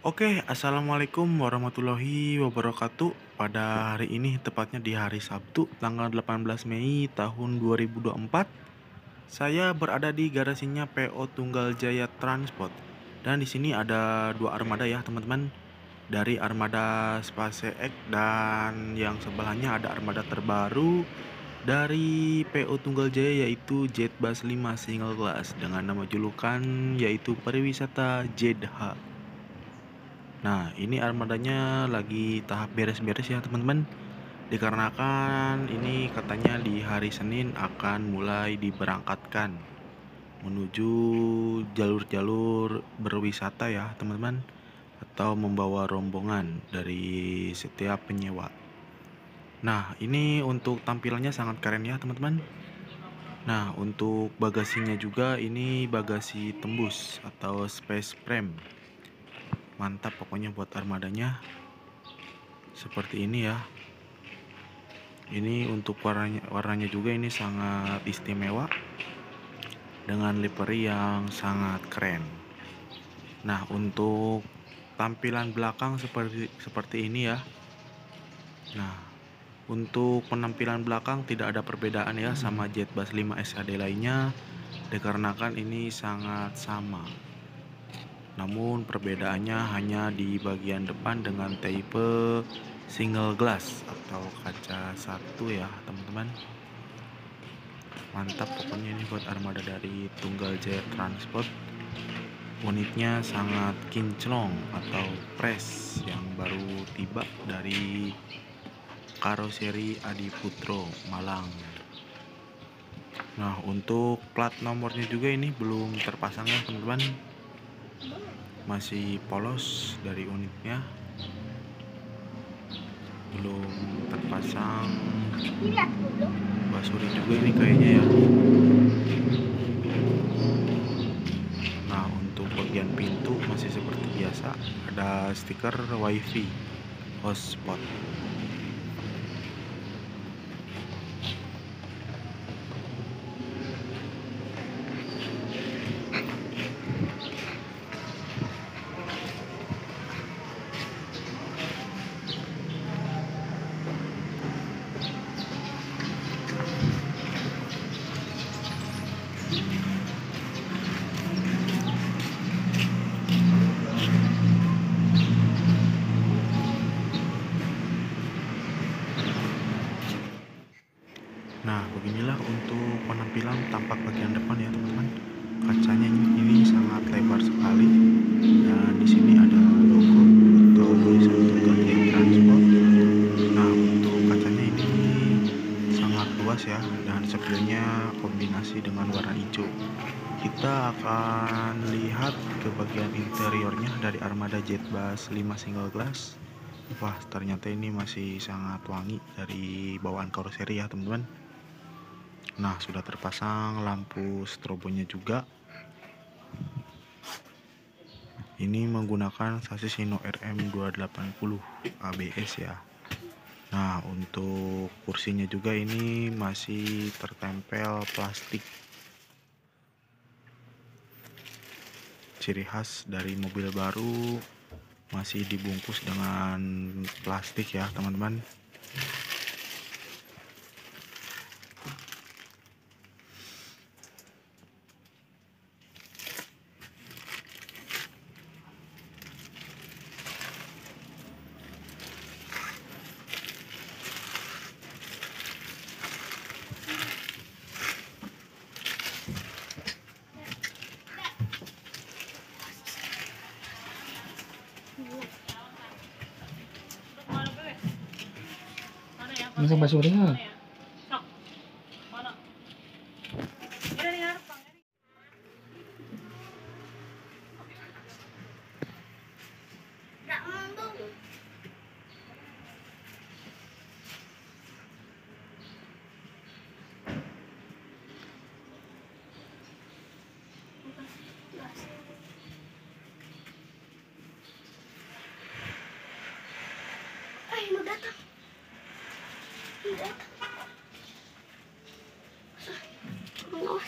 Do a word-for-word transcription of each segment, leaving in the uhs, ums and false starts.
Oke, assalamualaikum warahmatullahi wabarakatuh. Pada hari ini, tepatnya di hari Sabtu, tanggal delapan belas Mei tahun dua ribu dua puluh empat, saya berada di garasinya P O Tunggal Jaya Transport. Dan di sini ada dua armada ya, teman-teman. Dari armada SpaceX dan yang sebelahnya ada armada terbaru dari P O Tunggal Jaya, yaitu Jetbus lima Single Class dengan nama julukan yaitu Pariwisata Z H. Nah, ini armadanya lagi tahap beres-beres ya, teman-teman. Dikarenakan ini katanya di hari Senin akan mulai diberangkatkan menuju jalur-jalur berwisata ya, teman-teman, atau membawa rombongan dari setiap penyewa. Nah, ini untuk tampilannya sangat keren ya, teman-teman. Nah, untuk bagasinya juga ini bagasi tembus atau space frame. Mantap pokoknya buat armadanya. Seperti ini ya. Ini untuk warnanya, warnanya juga ini sangat istimewa dengan livery yang sangat keren. Nah, untuk tampilan belakang seperti seperti ini ya. Nah, untuk penampilan belakang tidak ada perbedaan ya sama Jetbus lima S H D lainnya, dikarenakan ini sangat sama. Namun perbedaannya hanya di bagian depan dengan tipe single glass atau kaca satu ya, teman-teman. Mantap pokoknya ini buat armada dari Tunggal Jaya Transport. Unitnya sangat kinclong atau fresh yang baru tiba dari karoseri Adiputro Malang. Nah, untuk plat nomornya juga ini belum terpasang ya, teman-teman. Masih polos dari unitnya, belum terpasang basuri juga ini kayaknya ya. Nah, untuk bagian pintu masih seperti biasa, ada stiker wifi hotspot. Nah, beginilah untuk penampilan tampak bagian depan ya, teman-teman. Kacanya ini, ini sangat lebar sekali, dan di sini ada logo atau tulisan Tunggal Jaya Transport. Nah, untuk kacanya ini sangat luas ya, dan spionnya kombinasi dengan warna hijau. Kita akan lihat ke bagian interiornya dari armada Jetbus lima Single Glass. Wah, ternyata ini masih sangat wangi dari bawaan karoseri ya, teman-teman. Nah, sudah terpasang lampu strobonya juga. Ini menggunakan sasis Hino R M dua delapan nol A B S ya. Nah, untuk kursinya juga ini masih tertempel plastik. Ciri khas dari mobil baru masih dibungkus dengan plastik ya, teman-teman. Masang basurinya. Ay, mau datang. Mau datang. Awas.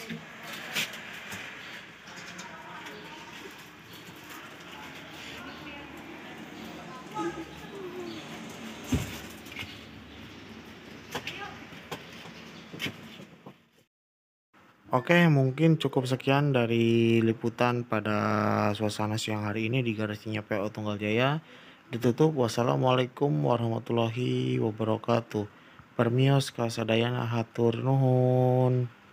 Oke, mungkin cukup sekian dari liputan pada suasana siang hari ini di garasinya P O Tunggal Jaya. Ditutup. Wassalamualaikum warahmatullahi wabarakatuh. Permios kasadayana hatur nuhun.